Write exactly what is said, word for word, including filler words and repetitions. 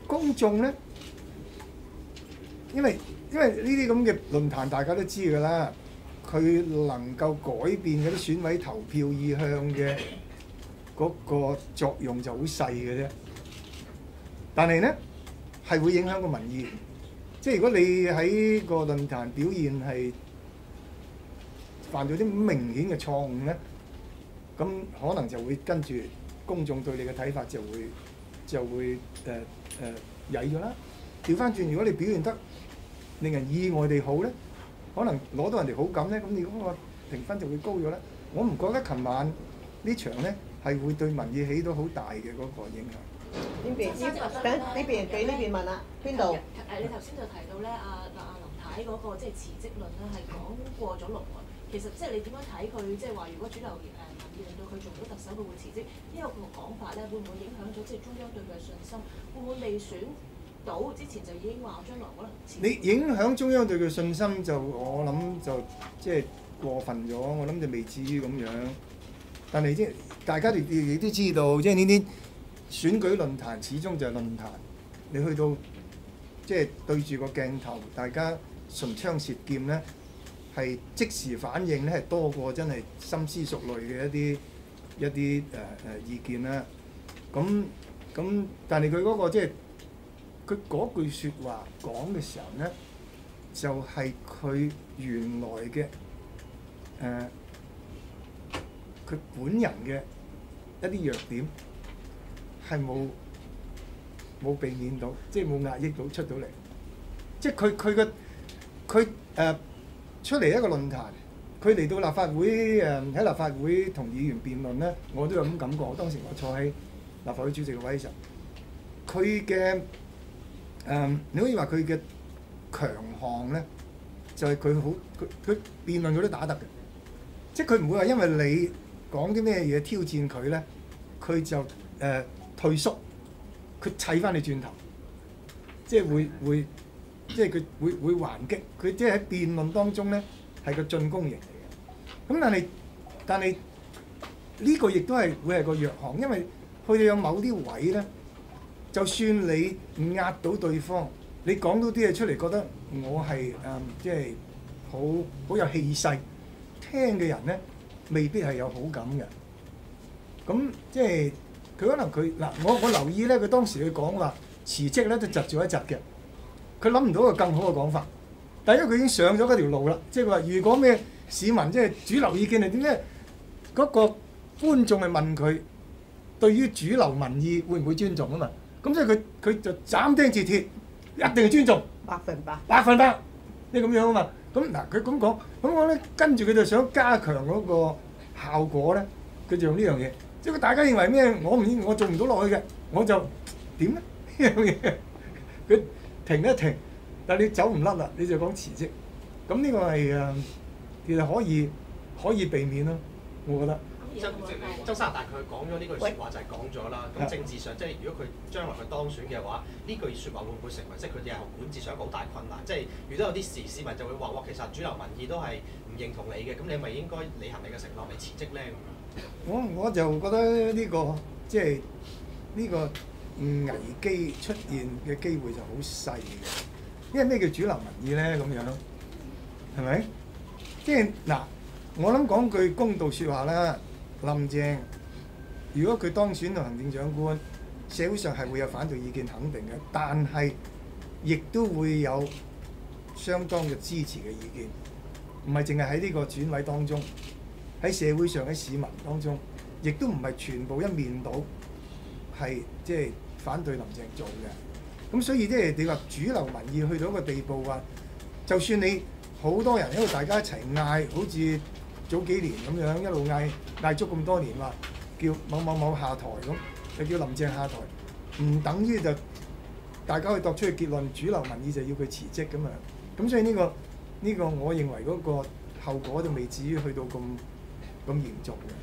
公眾咧，因為因為呢啲咁嘅論壇大家都知㗎啦，佢能夠改變嗰啲選委投票意向嘅嗰個作用就好細嘅啫。但係咧係會影響個民意，即係如果你喺個論壇表現係犯咗啲明顯嘅錯誤咧，咁可能就會跟住公眾對你嘅睇法就會就會誒誒曳咗啦。調翻轉，如果你表現得令人意外地好咧，可能攞到人哋好感咧，咁你嗰個評分就會高咗啦。我唔覺得琴晚呢場咧係會對民意起到好大嘅嗰個影響。 邊邊？等呢邊俾呢邊問啦，邊度？ 誒，你頭先就提到咧，阿阿林太嗰個即係辭職論咧，係講過咗龍喎。其實即係你點樣睇佢？即係話如果主流誒民意令到佢做唔到特首，佢會辭職。呢個個講法咧，會唔會影響咗即係中央對佢嘅信心？會唔會未選到之前就已經話將來可能辭職？ 你影響中央對佢信心就我諗就即係過分咗，我諗就未至於咁樣。但係即係大家哋亦都知道，即係呢啲選舉論壇始終就係論壇，你去到即係對住個鏡頭，大家唇槍舌劍咧，係即時反應咧係多過真係深思熟慮嘅一啲一啲誒誒意見啦。咁咁，但係佢嗰個即係佢嗰句説話講嘅時候咧，就係、是、佢原來嘅誒佢本人嘅一啲弱點係冇冇避免到，即係冇壓抑到出到嚟。即係佢佢嘅佢誒出嚟一個論壇，佢嚟到立法會誒喺立法會同議員辯論咧，我都有咁感覺。當時我坐喺立法會主席嘅位時候，佢嘅誒你可以話佢嘅強項咧，就係佢好佢佢辯論佢都打得嘅，即係佢唔會話因為你講啲咩嘢挑戰佢咧，佢就誒、呃、退縮，佢砌翻你轉頭，即係會會即係佢會會還擊，佢即係喺辯論當中咧係個進攻型嚟嘅。咁但係但係呢個亦都係會係個弱項，因為佢哋有某啲位咧，就算你壓到對方，你講到啲嘢出嚟，覺得我係誒、呃、即係好好有氣勢，聽嘅人咧未必係有好感嘅。咁即係佢可能佢嗱，我我留意咧，佢當時佢講話辭職咧都窒咗一窒嘅。佢諗唔到個更好嘅講法，但係因為佢已經上咗嗰條路啦，即係話如果咩市民即係主流意見係點咧，嗰個觀眾係問佢對於主流民意會唔會尊重啊嘛？咁所以佢佢就斬釘截鐵，一定係尊重， 百分百， 百分百，即係咁樣啊嘛。咁嗱佢咁講，咁我咧跟住佢就想加強嗰個效果咧，佢就用呢樣嘢。即係大家認為咩？我唔我做唔到落去嘅，我就點咧？呢樣嘢佢停一停，但係你走唔甩啦，你就講辭職。咁呢個係誒，其實可以可以避免咯，我覺得。 周周生，但係佢講咗呢句説話就係講咗啦。咁政治上，即係如果佢將來佢當選嘅話，呢句説話會唔會成為即係佢哋日後管治上一個好大困難？即係遇到有啲時市民就會話：哇，其實主流民意都係唔認同你嘅，咁你咪應該履行你嘅承諾，你辭職咧咁樣。 我我就覺得呢個即係呢個危機出現嘅機會就好細嘅，因為咩叫主流民意咧？咁樣係咪？即係嗱，我諗講句公道説話啦。林鄭如果佢當選做行政長官，社會上係會有反對意見，肯定嘅，但係亦都會有相當嘅支持嘅意見，唔係淨係喺呢個選委當中，喺社會上喺市民當中，亦都唔係全部一面倒係即係反對林鄭做嘅。咁所以即係你話主流民意去到一個地步話，就算你好多人喺度大家一齊嗌，好似早幾年咁樣一路嗌嗌足咁多年話叫某某某下台咁，就叫林鄭下台，唔等於就大家可以度出嘅結論，主流民意就要佢辭職咁樣。咁所以呢個呢個我認為嗰個後果就未至於去到咁咁嚴重嘅。